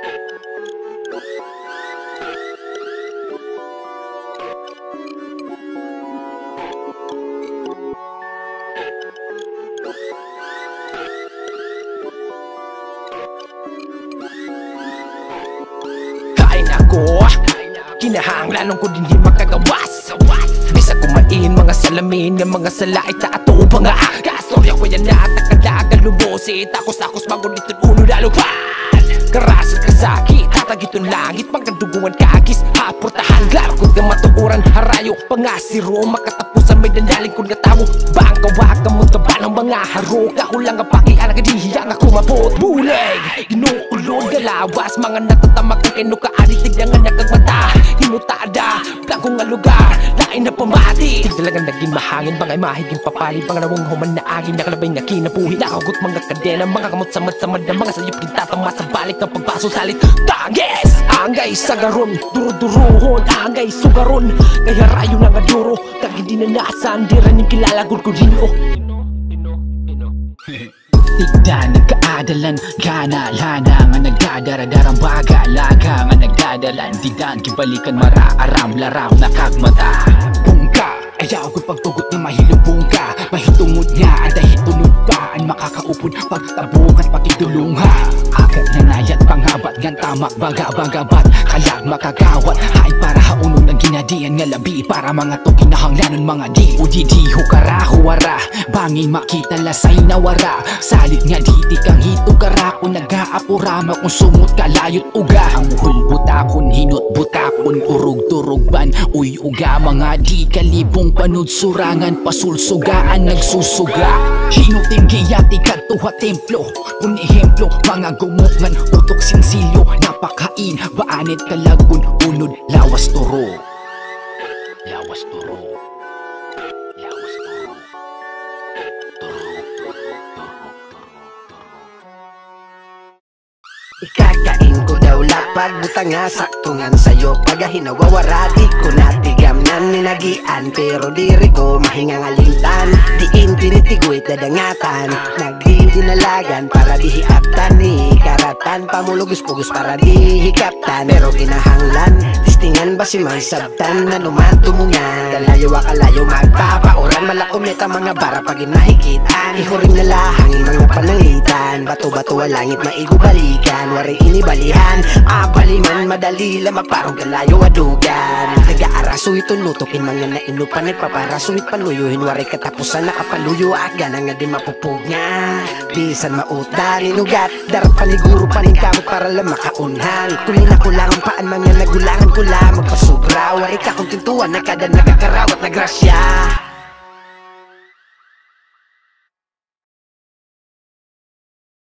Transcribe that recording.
Kain ako, kinahanglan ko din di makagawas. Bisa kumain mga salamin, ng mga salait na ato pa nga. Kastorya ko yan na takadagan lubusit. Takos-takos magulitin uno lalo pa. Karasat kasakit, tatagitong langit, pagkadugungan kakis, haportahan, glaro kung ka matuuran, harayo, pangasiro, makatapusan may dandaling kung natawo. Bangka waka mo taba ng mga haro, kahulang ang pakialang kadihiyang ako mapot. Buleg, inuulod, galawas, mga natatamak ng eno kaalitig na nga nagkagmata. Hinutada, blanko nga lugar, lain na pamati. Tigdalagang naging mahangin, bangay mahiging papali, pangalawang human na aging nakalabay nga kinabuhi. Nakagot mga kadena, mga kamot samad-samad na mga sayop kintatama sa balik ng pagbaso salit. Tagis! Angay sagaron, duro-durohon, angay sugaron. Kaya rayo na nga duro, kag hindi na naasan, di rin yung kilala gulgulino. Tigda nagkaadalan, gana, lana nga nagdadaradarang baga, laga nga nagdadalan, digdaan kibalikan maraaram, laram nakagmata. Bungka, ayaw ko pagtugot nga mahilong bungka, mahitungod nga, aday hitunod pa, ang makakaupod pagtabukan pakitulungha. Agad na nayat pangabat, gan tamak baga-bagabat, kalag makagawat, hain para haunon ng ginadian nga labi, para mga to kinahanglanon mga di, udidi hukara huwara, bangi makita lasay nawara, salit nga diti kang hito kara, kung nag-aapurama kung sumot kalayot uga, ang muhul butakon, hinot butakon, urog-turugban, uy uga, mga di kalibong panud surangan, pasulsugaan nagsusuga, hinutin giyati kadtuha templo, kung ehemplo, mga gumukngan, utok sinsilyo, napakain, baanit kalagun, unod, lawas turo. Lawas turo. Lawas turo. Ikakain ko daw lapag, butang nga saktungan sa'yo. Pagahinawawarad, di ko natigam-nan ninagian, pero diri ko mahingang alintan. Diin tinitiguit dadangatan, nagdidinalagan para dihiaptan. Ni karatan, pamulugos-pugos para dihikaptan. Pero kinahanglan, tistingan ba si mansabtan na lumantumungan. Kalayo akalayo magpapauran, malakom neta mga bara pag inahikitan. Ihuring na lahangin mga panangitan, bato-bato langit maigubalikan. Wari inibalihan, abaliman, madali lang magparong kalayo adugan. Nag-aaraso ito nutukin mga nainupan, nagpaparasuit paluyuhin, wari katapusan nakapaluyo, aga na nga di mapupug nga. Bisan mautan, inugat, darap paniguro paningkamot para lang makaunhan. Kulin ako lang ang paan, mga nagulangan ko lang magpasubra. Wari ka kung tintuan, na kada nagkakarawat na grasya.